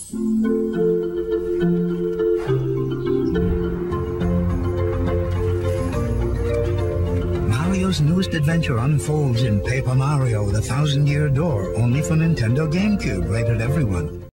Mario's newest adventure unfolds in Paper Mario: The Thousand-Year Door, only for Nintendo GameCube, rated everyone.